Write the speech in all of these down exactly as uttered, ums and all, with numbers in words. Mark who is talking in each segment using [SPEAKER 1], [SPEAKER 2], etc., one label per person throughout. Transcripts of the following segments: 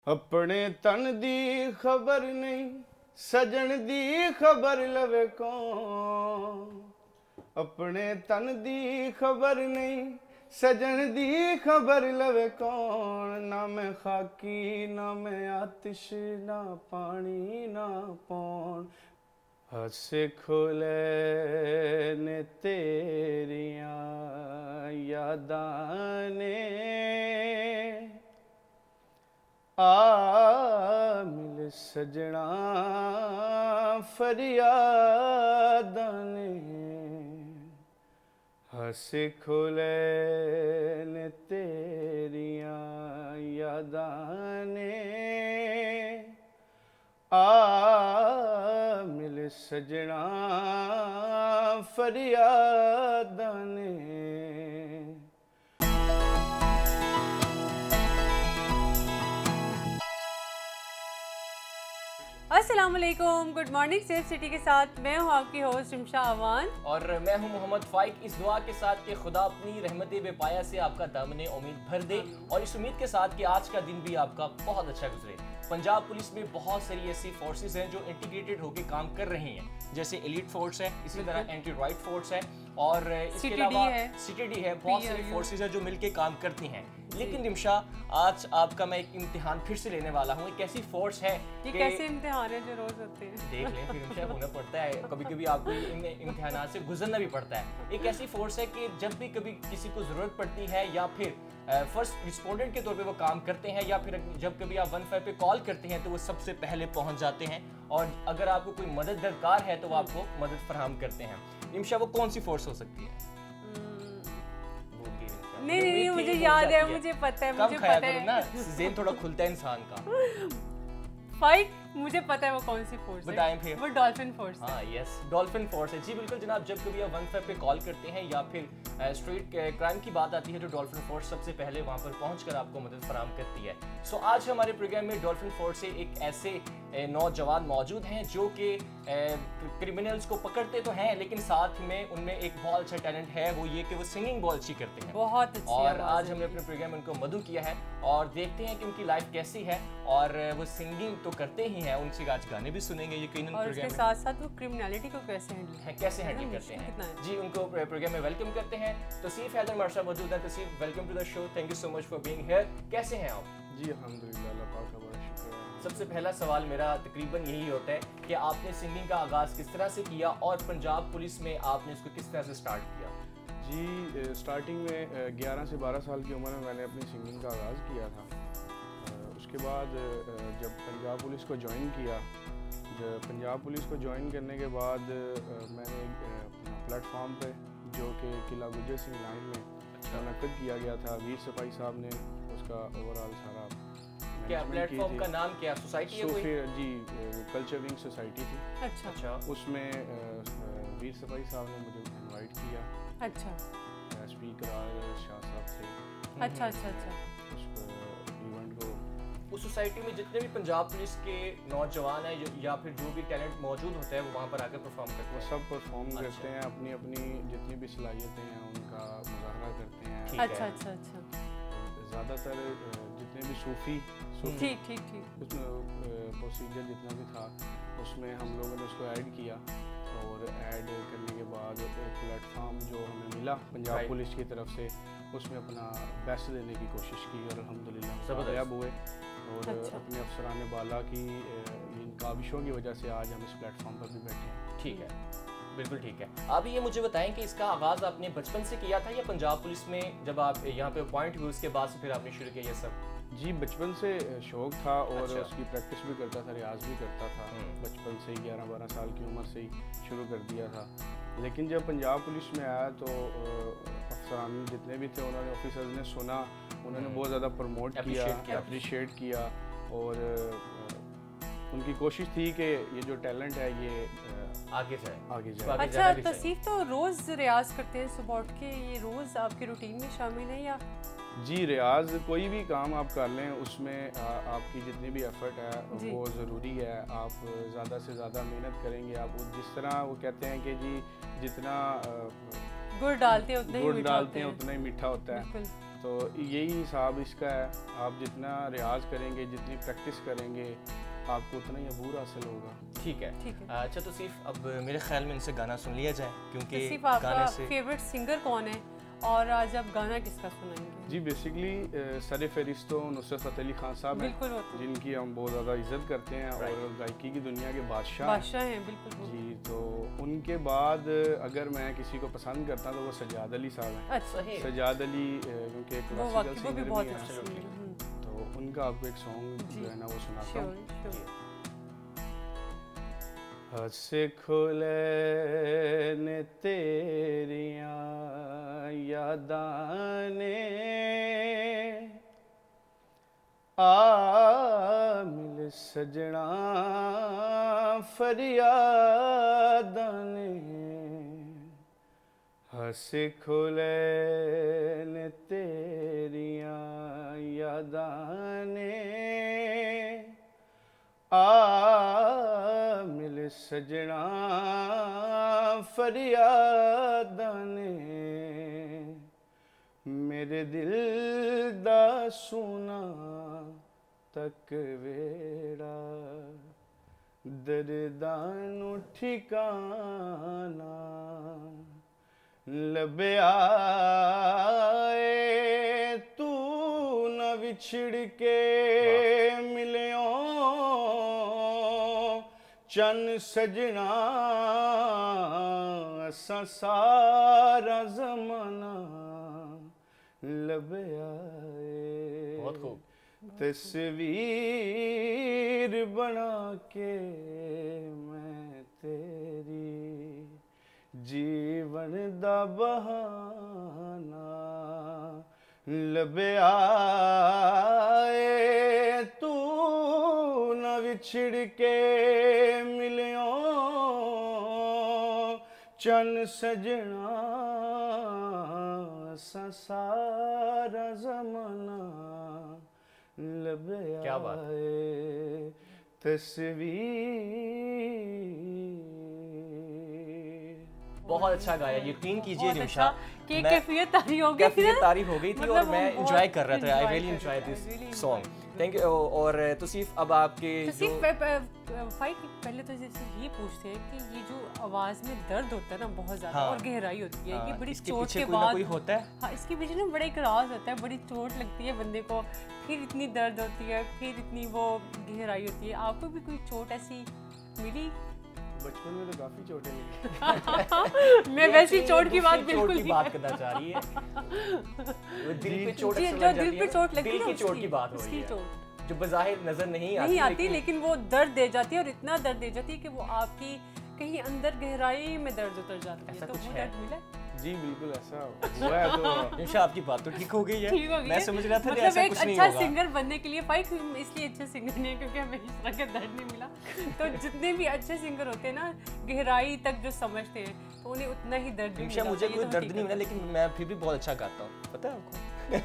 [SPEAKER 1] अपने तन दी खबर नहीं सजन दी खबर लवे कौन। अपने तन दी खबर नहीं सजन दी खबर लवे कौन। ना मैं खाकी ना मैं आतिश ना पानी ना पौन। हसे खोले ने तेरिया यादां ने आ मिल सजना फरियादां ने। हसे खोले ने तेरिया यादां ने आ मिल सजना फरियादां ने।
[SPEAKER 2] अस्सलाम वालेकुम, गुड मॉर्निंग सेफ सिटी के साथ मैं हूँ आपकी होस्ट रिमशा अवान
[SPEAKER 3] और मैं हूँ मोहम्मद फाइक। इस दुआ के साथ कि खुदा अपनी रहमत बेपाया से आपका दामन उम्मीद भर दे और इस उम्मीद के साथ कि आज का दिन भी आपका बहुत अच्छा गुजरे। पंजाब पुलिस में बहुत सारी ऐसी फोर्सेस हैं जो इंटीग्रेटेड होकर काम कर रही हैं, जैसे एलिट फोर्स है, इसी तरह एंटी राइट फोर्स है और इसके अलावा सीटीडी है। बहुत सारी फोर्सेस हैं जो मिलकर काम करती हैं। लेकिन रिमशा, आज आपका मैं एक इम्तिहान फिर से लेने वाला हूँ। एक ऐसी फोर्स है,
[SPEAKER 2] ये कैसे इम्तिहान है जो रोज होते हैं,
[SPEAKER 3] देख लें फिर रिमशा, होना पड़ता है कभी कभी, आपको इन इम्तिहानात से गुजरना भी पड़ता है। एक ऐसी फोर्स है कि जब भी कभी किसी को ज़रूरत पड़ती है या फिर फर्स्ट रिस्पोंडेंट के तौर पे वो काम करते हैं या फिर जब कभी आप वन फाइव पे कॉल करते हैं तो वो सबसे पहले पहुंच जाते हैं और अगर आपको कोई मदद दरकार है तो वो आपको मदद फराहम करते हैं। रिमशा, वो कौन सी फोर्स हो सकती है?
[SPEAKER 2] नहीं नहीं नहीं मुझे याद है, मुझे पता है, मुझे पता है
[SPEAKER 3] ना, ज़हन थोड़ा खुलता है इंसान का।
[SPEAKER 2] फाइक, मुझे पता है वो कौन सी फोर्स है।
[SPEAKER 3] बताएं फिर।
[SPEAKER 2] वो डॉल्फिन फोर्स है।
[SPEAKER 3] हाँ यस, डॉल्फिन फोर्स है। जी बिल्कुल जनाब, जब कभी आप वन फाइव पे कॉल करते हैं या फिर स्ट्रीट क्राइम की बात आती है तो डॉल्फिन फोर्स सबसे पहले वहाँ पर पहुँचकर आपको मदद फराहम करती है। सो आज हमारे प्रोग्राम में डॉल्फिन फोर्स से एक ऐसे नौजवान मौजूद हैं जो कि क्रिमिनल्स को पकड़ते तो हैं लेकिन साथ में उनमें एक बहुत अच्छा टैलेंट है, वो ये कि वो सिंगिंग बहुत अच्छी करते हैं।
[SPEAKER 2] बहुत अच्छी।
[SPEAKER 3] और आज हमने अपने प्रोग्राम में उनको मदू किया है और देखते हैं कि उनकी लाइफ कैसी है। और वो सिंगिंग तो करते ही हैं, उनसे आज गाने भी सुनेंगे यकीनन।
[SPEAKER 2] और उसके साथ साथ वो क्रिमिनलिटी को कैसे हैंडल
[SPEAKER 3] है कैसे हैंडल करते हैं। जी, उनको प्रोग्राम में वेलकम करते हैं। तौसीफ हैदर हमारे साथ मौजूद है। Tauseef, welcome to the show, thank you so much for being here. कैसे हैं आप?
[SPEAKER 1] जी अल्हम्दुलिल्लाह, अल्लाह पाक का बड़ा शुक्र है।
[SPEAKER 3] सबसे पहला सवाल मेरा तकरीबन यही होता है कि आपने सिंगिंग का आगाज़ किस तरह से किया और पंजाब पुलिस में आपने इसको किस तरह से स्टार्ट किया?
[SPEAKER 1] जी, स्टार्टिंग में ग्यारह से बारह साल की उम्र में मैंने अपनी सिंगिंग का आगाज़ किया था। उसके बाद जब पंजाब पुलिस को ज्वाइन किया, जब पंजाब पुलिस को ज्वाइन करने के बाद मैंने अपना प्लेटफॉर्म पे जो कि किला गुज्जर सिंह लाइन में मुनक़्क़द किया गया था, वीर सिपाही साहब ने उसका ओवरऑल सारा
[SPEAKER 3] क्या प्लेटफॉर्म का नाम क्या सोसाइटी है कोई?
[SPEAKER 1] जी, कल्चर विंग सोसाइटी थी।
[SPEAKER 2] अच्छा
[SPEAKER 3] अच्छा।
[SPEAKER 1] उसमें वीर सिपाही साहब ने मुझे इनवाइट किया।
[SPEAKER 2] अच्छा।
[SPEAKER 1] स्पीकर शाह साहब थे।
[SPEAKER 2] अच्छा अच्छा अच्छा।
[SPEAKER 1] उस इवेंट को,
[SPEAKER 3] उस सोसाइटी में जितने भी पंजाब पुलिस के नौजवान हैं या फिर जो भी टैलेंट मौजूद होता है वो वहाँ पर आकर परफॉर्म करते हैं?
[SPEAKER 1] वो सब परफॉर्म
[SPEAKER 3] अच्छा।
[SPEAKER 1] करते हैं, अपनी अपनी जितनी भी सलाहियतें हैं उनका मुजाहरा करते हैं।
[SPEAKER 2] अच्छा अच्छा अच्छा।
[SPEAKER 1] ज़्यादातर जितने भी सूफ़ी
[SPEAKER 2] ठीक ठीक ठीक
[SPEAKER 1] उसमें प्रोसीजर जितना भी था उसमें हम लोगों ने उसको ऐड किया और ऐड करने के बाद एक प्लेटफॉर्म जो हमें मिला पंजाब पुलिस की तरफ से, उसमें अपना बेस्ट देने की कोशिश की और अल्हम्दुलिल्लाह कामयाब हुए। और
[SPEAKER 2] अच्छा।
[SPEAKER 1] अपने अफसरान बाला की इन काविशों की वजह से आज हम इस प्लेटफॉर्म पर भी बैठे हैं।
[SPEAKER 3] ठीक है, बिल्कुल ठीक है। आप ये मुझे बताएं कि इसका आगाज़ आपने बचपन से किया था या पंजाब पुलिस में जब आप यहाँ पे अपॉइंट हुए उसके बाद से फिर आपने शुरू किया ये सब?
[SPEAKER 1] जी, बचपन से शौक़ था और
[SPEAKER 3] अच्छा।
[SPEAKER 1] उसकी प्रैक्टिस भी करता था, रियाज भी करता था। बचपन से ही ग्यारह बारह साल की उम्र से ही शुरू कर दिया था। लेकिन जब पंजाब पुलिस में आया तो अफसरान जितने भी थे उन्होंने, ऑफिसर्स ने सुना, उन्होंने बहुत ज़्यादा प्रमोट किया, अप्रिशिएट किया और उनकी कोशिश थी कि ये जो टैलेंट है ये
[SPEAKER 3] आगे जाए
[SPEAKER 1] आगे जाए।
[SPEAKER 2] अच्छा, तौसीफ तो रोज़ रियाज करते हैं सुबह उठ के, ये रोज़ आपके रूटीन में शामिल है या?
[SPEAKER 1] जी, रियाज कोई भी काम आप कर लें उसमें आ, आपकी जितनी भी एफर्ट है वो ज़रूरी है। आप ज़्यादा से ज़्यादा मेहनत करेंगे, आप जिस तरह वो कहते हैं कि जी जितना
[SPEAKER 2] गुड़ डालते हैं उतना ही
[SPEAKER 1] गुड़
[SPEAKER 2] मीठा
[SPEAKER 1] डालते हैं
[SPEAKER 2] होता है।
[SPEAKER 1] उतना ही मीठा होता है। तो यही हिसाब इसका है, आप जितना रियाज करेंगे, जितनी प्रैक्टिस करेंगे, आपको उतना ही अबूर हासिल होगा।
[SPEAKER 3] ठीक है,
[SPEAKER 2] ठीक है।
[SPEAKER 3] अच्छा तो सिर्फ अब मेरे ख्याल में इनसे गाना सुन लिया जाए, क्योंकि
[SPEAKER 2] सिर्फ आपका
[SPEAKER 3] गाने से
[SPEAKER 2] फेवरेट सिंगर कौन है और आज आप गाना किसका सुनाएंगे?
[SPEAKER 1] जी बेसिकली सर फहरिस्त तो नुसरत फ़तेह अली खान साहब हैं,
[SPEAKER 2] बिल्कुल होता है।
[SPEAKER 1] जिनकी हम बहुत ज़्यादा इज्जत करते हैं और गायकी की दुनिया के बादशाह हैं।
[SPEAKER 2] बादशाह हैं बिल्कुल वो।
[SPEAKER 1] जी, तो उनके बाद अगर मैं किसी को पसंद करता तो वो सजाद अली साहब हैं।
[SPEAKER 2] अच्छा,
[SPEAKER 1] सजाद अली क्योंकि एक
[SPEAKER 2] वो
[SPEAKER 1] क्लासिकल
[SPEAKER 2] वाकई वो भी
[SPEAKER 1] सिंगर
[SPEAKER 2] बहुत
[SPEAKER 1] भी हैं,
[SPEAKER 2] अच्छे सिंगर हैं।
[SPEAKER 1] तो उनका आपको एक सॉन्ग जो है ना वो सुनाता
[SPEAKER 2] श्योर
[SPEAKER 1] हूँ।
[SPEAKER 2] श्योर।
[SPEAKER 1] हसे खुले ने तेरियां यादां ने आ मिल सजना फरियादां ने, हसे खुले ने तेरियां यादां ने आ मिल सजना फरियादां ने, मेरे दिल दा सोना तक वेड़ा दर्दां नू ठिकाना लभया ए, तू न विछड़ के मिलियो चन सजना, असा सारा जमाना लभया ए,
[SPEAKER 3] बहुत खूब।
[SPEAKER 1] तस्वीर बना के मैं तेरी जीवन दा बहाना लभया ए, तू न विछड़ के मिलियो चन सजना, सा सारा जमाना लभया।
[SPEAKER 3] क्या बात
[SPEAKER 1] ए, तस्वीर।
[SPEAKER 3] बहुत अच्छा गाया, यकीन कीजिए
[SPEAKER 2] बहुत
[SPEAKER 3] रिमशा,
[SPEAKER 2] अच्छा कि कैफियत तारी हो गई थी
[SPEAKER 3] कैफियत
[SPEAKER 2] ना?
[SPEAKER 3] तारीफ हो गई थी
[SPEAKER 2] मतलब
[SPEAKER 3] और
[SPEAKER 2] वो
[SPEAKER 3] मैं
[SPEAKER 2] बहुत
[SPEAKER 3] एंजॉय कर रहा था। आई
[SPEAKER 2] enjoy
[SPEAKER 3] रियली
[SPEAKER 2] कर
[SPEAKER 3] एंजॉय
[SPEAKER 2] रहे थे,
[SPEAKER 3] this
[SPEAKER 2] really
[SPEAKER 3] song,
[SPEAKER 2] enjoy
[SPEAKER 3] thank you. और तौसीफ अब आपके
[SPEAKER 2] तो
[SPEAKER 3] जो
[SPEAKER 2] सिर्फ फाइट पहले तो जैसे ये पूछते हैं कि ये जो आवाज़ में दर्द होता है ना बहुत ज़्यादा
[SPEAKER 3] हाँ,
[SPEAKER 2] और गहराई होती है,
[SPEAKER 3] हाँ,
[SPEAKER 2] ये बड़ी
[SPEAKER 3] इसके
[SPEAKER 2] चोट
[SPEAKER 3] पीछे
[SPEAKER 2] के
[SPEAKER 3] कोई ना
[SPEAKER 2] बाद
[SPEAKER 3] कोई होता है।
[SPEAKER 2] हाँ, इसके पीछे ना बड़ा एक राज होता है, बड़ी चोट लगती है बंदे को, फिर इतनी दर्द होती है, फिर इतनी वो गहराई होती है। आपको भी कोई चोट ऐसी मिली?
[SPEAKER 1] बचपन में तो काफी चोटें लगी।
[SPEAKER 2] मैं वैसी चोट की बात
[SPEAKER 3] चोट
[SPEAKER 2] बिल्कुल
[SPEAKER 3] की
[SPEAKER 2] नहीं
[SPEAKER 3] बात करना चाह रही है। वो दिल पे चोट
[SPEAKER 2] जी,
[SPEAKER 3] अक्सर
[SPEAKER 2] जो
[SPEAKER 3] लग
[SPEAKER 2] दिल
[SPEAKER 3] जाती
[SPEAKER 2] पे
[SPEAKER 3] है,
[SPEAKER 2] चोट लगती
[SPEAKER 3] दिल
[SPEAKER 2] है
[SPEAKER 3] की
[SPEAKER 2] ना
[SPEAKER 3] चोट
[SPEAKER 2] उसकी-
[SPEAKER 3] की बात हो रही
[SPEAKER 2] उसकी
[SPEAKER 3] है,
[SPEAKER 2] चोट
[SPEAKER 3] जो बज़ाहिर नजर नहीं आती
[SPEAKER 2] नहीं आती
[SPEAKER 3] लेकिन
[SPEAKER 2] लेकिन वो दर्द दे जाती है और इतना दर्द दे जाती है कि वो आपकी कहीं अंदर गहराई में दर्द उतर जाती है।
[SPEAKER 3] ऐसा
[SPEAKER 2] तो
[SPEAKER 3] कुछ
[SPEAKER 2] वो
[SPEAKER 3] है?
[SPEAKER 2] दर्द मिला?
[SPEAKER 1] जी बिल्कुल ऐसा हुआ है। तो
[SPEAKER 3] निशा आपकी बात तो ठीक हो गई है,
[SPEAKER 2] ठीक हो गई
[SPEAKER 3] मैं
[SPEAKER 2] है।
[SPEAKER 3] समझ रहा था
[SPEAKER 2] मतलब
[SPEAKER 3] ऐसा
[SPEAKER 2] एक
[SPEAKER 3] कुछ नहीं
[SPEAKER 2] अच्छा
[SPEAKER 3] होगा।
[SPEAKER 2] सिंगर बनने के लिए भाई इसलिए अच्छा सिंगर नहीं है क्योंकि हमें इस तरह का दर्द नहीं मिला। तो जितने भी अच्छे सिंगर होते हैं ना गहराई तक जो समझते हैं तो उन्हें उतना ही दर्द भी
[SPEAKER 3] निशा
[SPEAKER 2] मिला
[SPEAKER 3] मुझे
[SPEAKER 2] होता है,
[SPEAKER 3] कोई
[SPEAKER 2] ये तो
[SPEAKER 3] दर्द नहीं
[SPEAKER 2] हकीकत
[SPEAKER 3] मिला
[SPEAKER 2] है।
[SPEAKER 3] लेकिन मैं फिर भी बहुत अच्छा गाता हूँ, पता है आपको।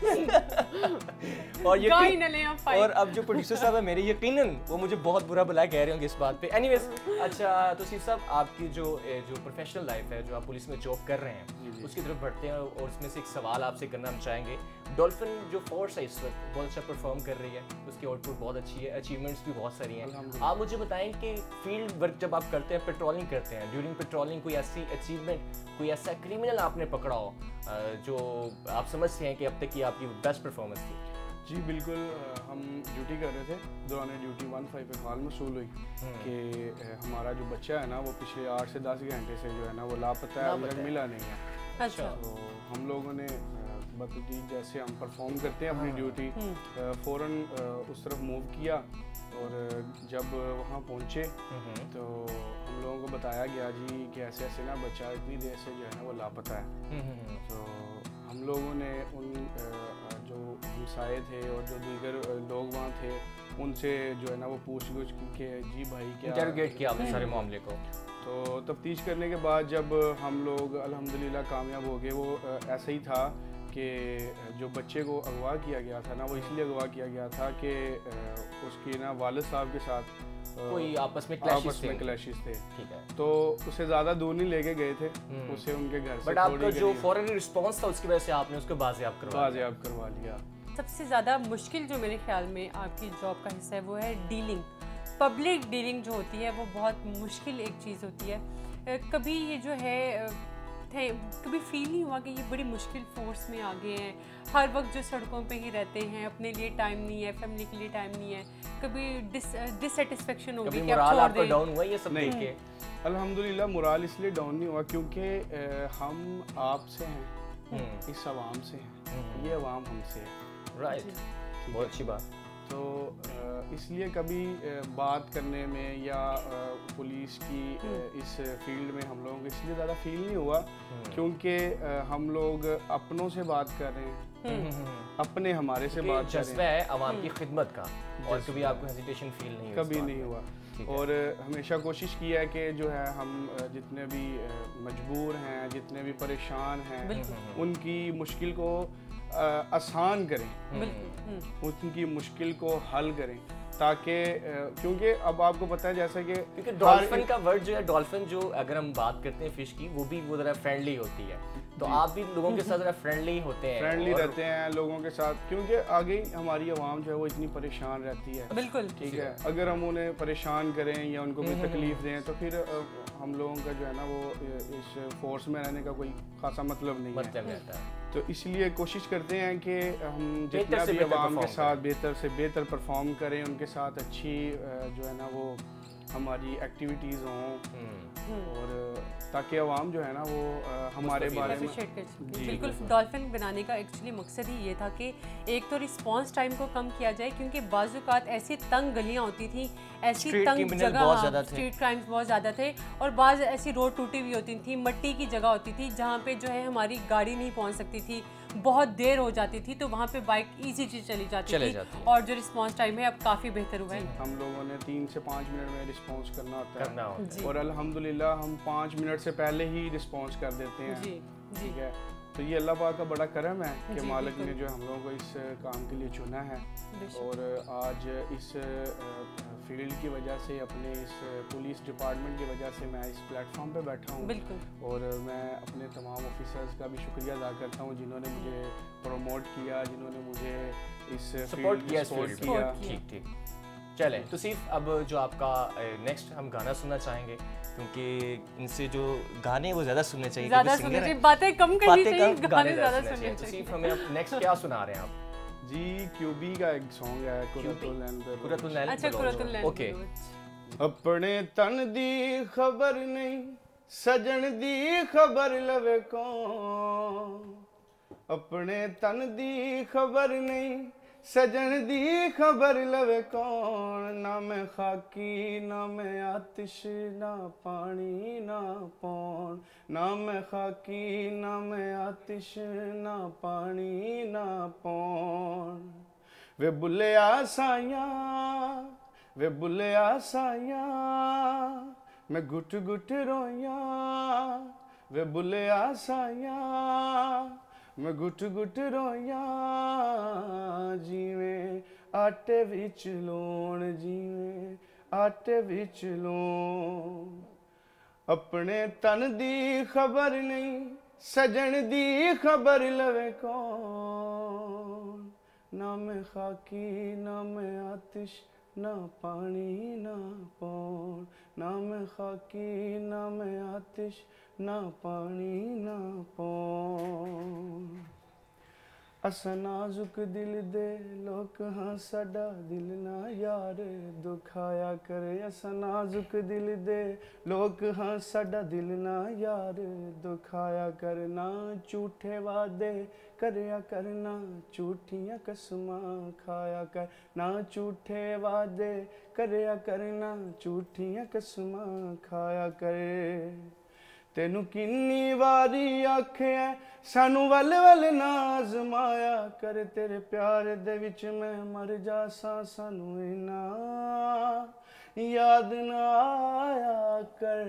[SPEAKER 3] और
[SPEAKER 2] गा ही
[SPEAKER 3] यकीन
[SPEAKER 2] ना लें आप फाइट।
[SPEAKER 3] और अब जो प्रोड्यूसर साहब है मेरे, यकीनन वो मुझे बहुत बुरा भला कह रहे होंगे इस बात पे। एनीवेज, अच्छा तो सिर्फ साहब आपकी जो ए, जो प्रोफेशनल लाइफ है, जो आप पुलिस में जॉब कर रहे हैं उसकी तरफ बढ़ते हैं और उसमें से एक सवाल आपसे करना हम चाहेंगे। डॉल्फिन जो फोर्स है इस वक्त बहुत अच्छा परफॉर्म कर रही है, उसकी आउटपुट बहुत अच्छी है, अचीवमेंट्स भी बहुत सारी हैं। आप मुझे बताएं कि फील्ड वर्क जब आप करते हैं, पेट्रोलिंग करते हैं, ड्यूरिंग पेट्रोलिंग कोई ऐसी अचीवमेंट, कोई ऐसा क्रिमिनल आपने पकड़ा हो जो आप समझते हैं कि अब तक की आपकी बेस्ट परफॉर्मेंस थी?
[SPEAKER 1] जी बिल्कुल, हम ड्यूटी कर रहे थे, दौरान ड्यूटी वन फाइव पे कॉल मसूल हुई कि हमारा जो बच्चा है ना वो पिछले आठ से दस घंटे से जो है ना वो लापता है, अभी तक मिला नहीं है।
[SPEAKER 2] अच्छा।
[SPEAKER 1] तो हम लोगों ने बतौर जैसे हम परफॉर्म करते हैं अपनी ड्यूटी, फ़ौरन उस तरफ मूव किया और जब वहाँ पहुँचे तो हम लोगों को बताया गया जी कि ऐसे ऐसे ना बच्चा इतनी देर से जो है ना वो लापता है। तो हम लोगों ने उन जो हमसाए थे और जो दीगर लोग वहाँ थे उनसे जो है ना वो पूछ गुछ की कि जी भाई क्या
[SPEAKER 3] इंटरोगेट किया आपने सारे मामले को।
[SPEAKER 1] तो तफ्तीश करने के बाद जब हम लोग अल्हम्दुलिल्लाह कामयाब हो गए, वो ऐसा ही था कि जो बच्चे को अगवा किया गया था ना वो इसलिए अगवा किया गया था कि उसके ना वालिद साहब के साथ
[SPEAKER 3] कोई आपस में क्लैशेस
[SPEAKER 1] आपस में क्लैशेस थे।
[SPEAKER 3] ठीक है।
[SPEAKER 1] तो उसे ज़्यादा दूर नहीं लेके गए थे, उसे उनके घर से
[SPEAKER 3] बट आपका जो फौरन रिस्पांस था उसकी वजह से आपने उसको बाजियाब करवा
[SPEAKER 1] बाजियाब करवा लिया।
[SPEAKER 2] सबसे ज़्यादा मुश्किल जो मेरे ख्याल में आपकी जॉब का हिस्सा है वो है डीलिंग। पब्लिक डीलिंग जो होती है वो बहुत मुश्किल एक चीज़ होती है। कभी ये जो है थे कभी फील नहीं हुआ कि ये बड़ी मुश्किल फोर्स में आ गए हैं, हर वक्त जो सड़कों पे ही रहते हैं, अपने लिए टाइम नहीं है, फैमिली के लिए टाइम नहीं है, कभी डिससेटिस्फेक्शन हो गई कि आप छोड़ दें?
[SPEAKER 3] डाउन हुआ ये सब देख के?
[SPEAKER 1] अल्हम्दुलिल्लाह मोराल इसलिए डाउन नहीं हुआ क्योंकि हम आपसे हैं, इस आवाम से हैं, ये आवाम हमसे है।
[SPEAKER 3] राइट, बहुत अच्छी बात।
[SPEAKER 1] तो इसलिए कभी बात करने में या पुलिस की इस फील्ड में हम लोगों को इसलिए ज़्यादा फील नहीं हुआ क्योंकि हम लोग अपनों से बात कर रहे हैं, अपने हमारे से बात कर रहे हैं,
[SPEAKER 3] है आवाम की खिदमत का, और कभी आपको हेजिटेशन फील नहीं
[SPEAKER 1] कभी नहीं हुआ। और हमेशा कोशिश की है कि जो है हम जितने भी मजबूर हैं, जितने भी परेशान हैं, उनकी मुश्किल को आसान करें, उनकी मुश्किल को हल करें, ताकि क्योंकि अब आपको पता है जैसा कि
[SPEAKER 3] क्योंकि डॉल्फिन का वर्ड जो है, डॉल्फिन जो अगर हम बात करते हैं फिश की, वो भी वो जरा फ्रेंडली होती है, तो आप भी लोगों के साथ जरा फ्रेंडली होते हैं,
[SPEAKER 1] फ्रेंडली रहते हैं लोगों के साथ, क्योंकि आगे हमारी आवाम जो है वो इतनी परेशान रहती है।
[SPEAKER 2] बिल्कुल
[SPEAKER 1] ठीक है, अगर हम उन्हें परेशान करें या उनको कोई तकलीफ दें तो फिर हम लोगों का जो है ना वो इस फोर्स में रहने का कोई खासा मतलब नहीं
[SPEAKER 3] मतलब है।
[SPEAKER 1] तो इसलिए कोशिश करते हैं कि हम जितना भी आवाम के साथ बेहतर से बेहतर परफॉर्म करें, उनके साथ अच्छी जो है ना वो हमारी एक्टिविटीज़ हों, और ताकि आवाम जो है ना वो हमारे बारे में
[SPEAKER 2] बिल्कुल। डॉल्फिन बनाने का एक्चुअली मकसद ही ये था कि एक तो रिस्पांस टाइम को कम किया जाए, क्योंकि बाज़-औक़ात ऐसी तंग गलियां होती थी, ऐसी तंग जगह, स्ट्रीट क्राइम्स बहुत ज़्यादा थे, और बाज़ ऐसी रोड टूटी हुई होती थी, मिट्टी की जगह होती थी जहाँ पे जो है हमारी गाड़ी नहीं पहुँच सकती थी, बहुत देर हो जाती थी, तो वहाँ पे बाइक इजीली चली जाती
[SPEAKER 3] चले
[SPEAKER 2] थी
[SPEAKER 3] जाती
[SPEAKER 2] और जो रिस्पांस टाइम है अब काफ़ी बेहतर हुआ है।
[SPEAKER 1] हम लोगों ने तीन से पाँच मिनट में रिस्पांस करना होता
[SPEAKER 3] करना
[SPEAKER 1] है,
[SPEAKER 3] होता है।
[SPEAKER 1] और अल्हम्दुलिल्लाह हम पाँच मिनट से पहले ही रिस्पांस कर देते हैं।
[SPEAKER 2] जी जी
[SPEAKER 1] ठीक है, तो ये अल्लाह पाक का बड़ा करम है कि मालिक ने जो हम लोगों को इस काम के लिए चुना है, और आज इस फील्ड की वजह से, अपने इस पुलिस डिपार्टमेंट की वजह से मैं इस प्लेटफॉर्म पे बैठा हूँ, और मैं अपने तमाम ऑफिसर्स का भी शुक्रिया अदा करता हूँ जिन्होंने मुझे प्रमोट किया, जिन्होंने मुझे इस
[SPEAKER 3] सपोर्ट किया,
[SPEAKER 1] सपोर्ट किया।
[SPEAKER 3] ठीक ठीक चलें, तो सिर्फ अब जो आपका नेक्स्ट हम गाना सुनना चाहेंगे, क्योंकि इनसे जो गाने वो ज़्यादा सुनने चाहिए,
[SPEAKER 2] ज़्यादा सुनने चाहिए, बातें कम करनी चाहिए, गाने ज़्यादा सुनने चाहिए।
[SPEAKER 3] तो सिर्फ हमें अब नेक्स्ट क्या सुना रहे हैं आप?
[SPEAKER 1] जी, क्यूबी का एक सॉन्ग है, कुरतुल
[SPEAKER 3] कुरतुल।
[SPEAKER 2] अच्छा, कुरतुल।
[SPEAKER 3] ओके।
[SPEAKER 1] अपने तन दी खबर नहीं, सजन दी खबर लवे कौन, अपने तन दी खबर नहीं, सजन दी खबर लवे कौन, ना मैं खाकी ना मैं आतिश, ना पानी ना पौन, ना मैं खाकी ना मैं आतिश, ना पानी ना पौन, वे बुले आसाया वे बुले आसाया, मैं गुट गुट रोया, वे बुले आसाया, मैं गुट गुट रोया, जीवें आटे विच लूण, जीवें आटे विच लूण, अपने तन दी खबर नहीं, सजन दी खबर लवे कौन, ना मैं खाकी ना मैं आतिश, ना पानी ना पौन, ना मैं खाकी ना मैं आतिश, ना पानी ना पौन, असा नाजुक दिल दे लोक हाँ, साडा दिल ना यार दुखाया करे, असा नाजुक दिल दे लोक हाँ, साडा दिल ना यार दुखाया कर, ना झूठे वादे करया करना, झूठियां कसमां खाया कर, ना झूठे वादे करया करना, झूठियां कसमां खाया कर, तेनू किन्नी वारी आखिया सानू वल वल ना आजमाया कर, तेरे प्यार दे विच मैं मर जासां, सानू इना याद ना आया कर,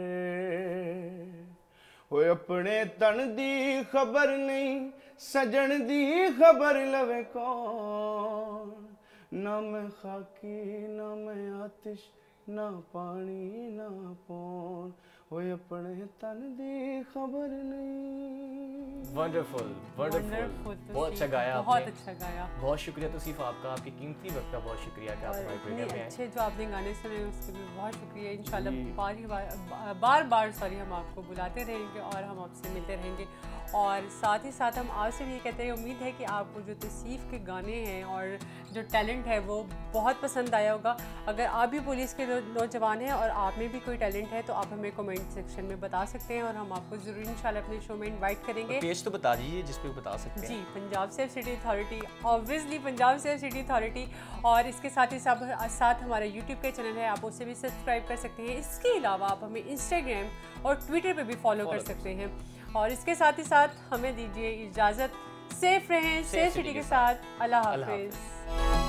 [SPEAKER 1] ओए अपने तन दी खबर नहीं, सजन दी खबर लवे कौन, ना मैं खाकी ना मैं आतिश, ना पानी ना पौन, ओए अपने तन दी खबर नहीं।
[SPEAKER 3] वंडरफुल वंडरफुल, बहुत अच्छा गाया आपने,
[SPEAKER 2] बहुत अच्छा गाया।
[SPEAKER 3] बहुत शुक्रिया तौसीफ आपका, आपके कीमती वक्त का बहुत शुक्रिया कि आप हमारे प्रोग्राम में आए।
[SPEAKER 2] अच्छे जो आपने गाने सुने उसके लिए बहुत शुक्रिया। इंशाल्लाह बार ही बार बार बार सॉरी हम आपको बुलाते रहेंगे और हम आपसे मिलते रहेंगे। और साथ ही साथ हम आपसे भी ये कहते हैं, उम्मीद है कि आपको जो तौसीफ के गाने हैं और जो टैलेंट है वो बहुत पसंद आया होगा। अगर आप भी पुलिस के नौजवान हैं और आप में भी कोई टैलेंट है तो आप हमें कमेंट सेक्शन में बता सकते हैं और हम आपको ज़रूर इंशाल्लाह अपने शो में इनवाइट करेंगे।
[SPEAKER 3] पेज तो बता दीजिए जिस पे बता सकते हैं।
[SPEAKER 2] जी, Punjab safe city authority, obviously Punjab safe city authority. और इसके साथ ही साथ साथ हमारा यूट्यूब का चैनल है, आप उसे भी सब्सक्राइब कर सकते हैं। इसके अलावा आप हमें इंस्टाग्राम और ट्विटर पे भी फॉलो कर सकते हैं। और इसके साथ ही साथ हमें दीजिए इजाज़त। सेफ रहें सेफ सिटी के साथ। अल्लाह हाफिज़।